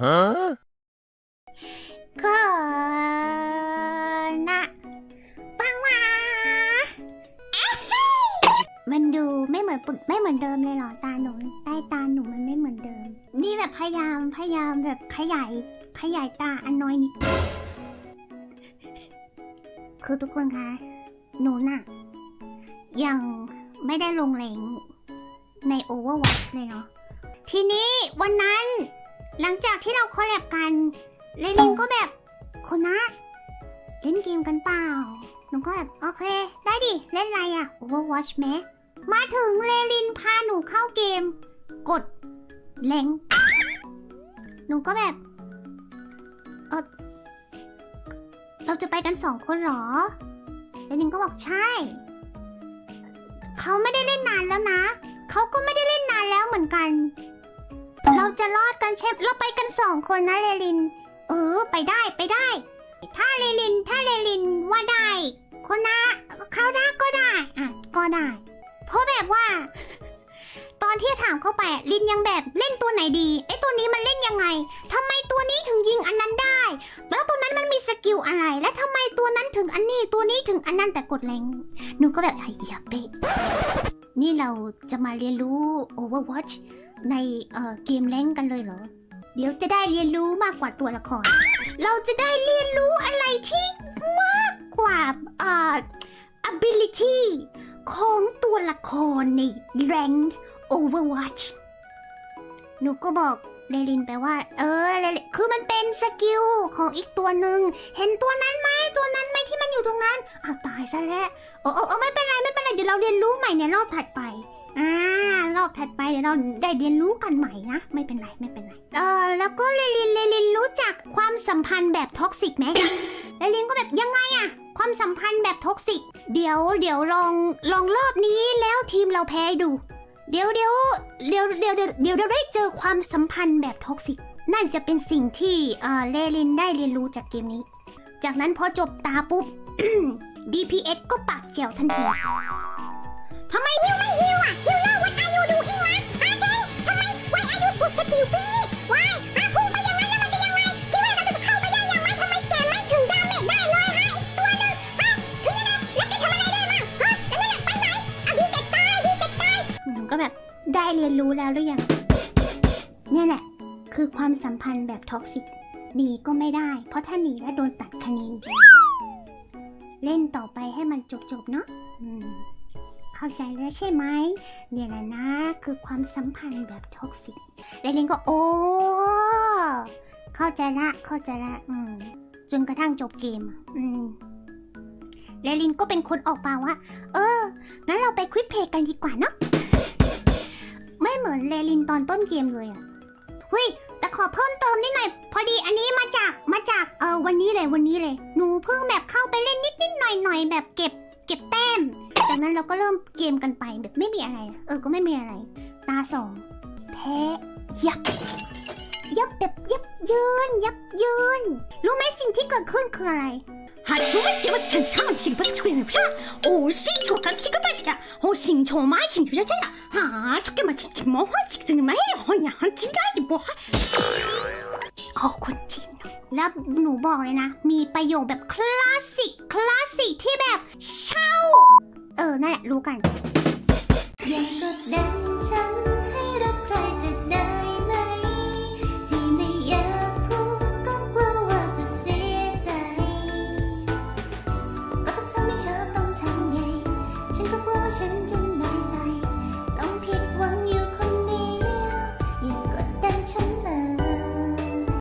ก็นะปังมามันดูไม่เหมือนเดิมเลยเหรอตาหนูใต้ตาหนูมันไม่เหมือนเดิมนี่แบบพยายามแบบขยายตาอันน้อยนิดคือทุกคนคะหนูน่ะยังไม่ได้ลงแรงใน Overwatch เลยเนาะทีนี้วันนั้นหลังจากที่เราคอลแลบกันเลลินก็แบบคนนะเล่นเกมกันเปล่าหนูก็แบบโอเคได้ดิเล่นอะไรอะ Overwatch ไหมมาถึงเลลินพาหนูเข้าเกมกดแรงหนูก็แบบเราจะไปกัน2 คนหรอเลลินก็บอกใช่เขาไม่ได้เล่นนานแล้วนะเขาก็ไม่ได้เล่นนานแล้วเหมือนกันเราจะรอดกันใช่เราไปกัน2 คนนะเลลินไปได้ถ้าเลลินว่าได้คนนะเขาได้ก็ได้ก็ได้เพราะแบบว่าตอนที่ถามเข้าไปลินยังแบบเล่นตัวไหนดีไอ้ตัวนี้มันเล่นยังไงทำไมตัวนี้ถึงยิงอันนั้นได้แล้วตัวนั้นมันมีสกิลอะไรและทำไมตัวนั้นถึงอันนี้ตัวนี้ถึงอันนั้นแต่กดแรงหนูก็แบบไอ้เหี้ยเป๊ะนี่เราจะมาเรียนรู้ Overwatch ในเกมแรงกันเลยเหรอเดี๋ยวจะได้เรียนรู้มากกว่าตัวละครเราจะได้เรียนรู้อะไรที่มากกว่าability ของตัวละครใน Rank Overwatch หนูก็บอกเลลินไปว่าคือมันเป็นสกิลของอีกตัวหนึ่งเห็นตัวนั้นไหมที่มันอยู่ตรงนั้นตายซะแล้วไม่เป็นไรเดี๋ยวเราเรียนรู้ใหม่ในรอบถัดไปรอบถัดไปเดี๋ยวเราได้เรียนรู้กันใหม่นะไม่เป็นไรแล้วก็เลลินรู้จักความสัมพันธ์แบบท็อกซิกไหมเลลินก็แบบยังไงอะความสัมพันธ์แบบท็อกซิกเดี๋ยวลองรอบนี้แล้วทีมเราแพ้ดูเดี๋ยวได้เจอความสัมพันธ์แบบท็อกซิกนั่นจะเป็นสิ่งที่เลลินได้เรียนรู้จากเกมนี้จากนั้นพอจบตาปุ๊บ DPS ก็ปากแจ๋วทันทีทำไมฮิวไม่ฮิวอะฮิวเลอร์ what are you doing นะเจ๊ทำไม why are you so stupid why พุ่งไปอย่างนั้นแล้วมันจะยังไงคิดว่าเราจะเข้าไปได้อย่างไรทำไมแกไม่ถึงดาเมจได้เลยอีกตัวนึงถึงยังไงแล้วแกทำอะไรได้มั่งแล้วนั่นไปไหนดีแกตายหนูก็แบบได้เรียนรู้แล้วหรือยังเนี่ยแหละคือความสัมพันธ์แบบท็อกซิกหนีก็ไม่ได้เพราะถ้าหนีแล้วโดนตัดคะแนนเล่นต่อไปให้มันจบเนาะเข้าใจแล้วใช่ไหมเนี่ยแหละนะคือความสัมพันธ์แบบท็อกซิกแล้วลินก็โอ้เข้าใจละจนกระทั่งจบเกมแล้วลินก็เป็นคนออกมาว่างั้นเราไปควิกเพย์กันดีกว่าเนาะไม่เหมือนเลลินตอนต้นเกมเลยเฮ้ยแต่ขอเพิ่มเติมนิดหน่อยพอดีอันนี้มาจากวันนี้เลยหนูเพิ่งแบบเข้าไปเล่นนิดหน่อยแบบเก็บแต้มจากนั้นเราก็เริ่มเกมกันไปแบบไม่มีอะไรก็ไม่มีอะไรตา2แพ้ยับแบบยับยืนรู้ไหมสิ่งที่เกิดขึ้นคืออะไร정말 제발 잠깐만 지금 벌써 죽겠네 신초가 기급하시자 신초 많이 신초자잖아 죽게만 지금 뭐 지금 뭐 해야 진짜지 뭐คนจีนแล้วหนูบอกเลยนะมีประโยคแบบคลาสสิกที่แบบเช่านั่นแหละรู้กันยังกดดันฉัน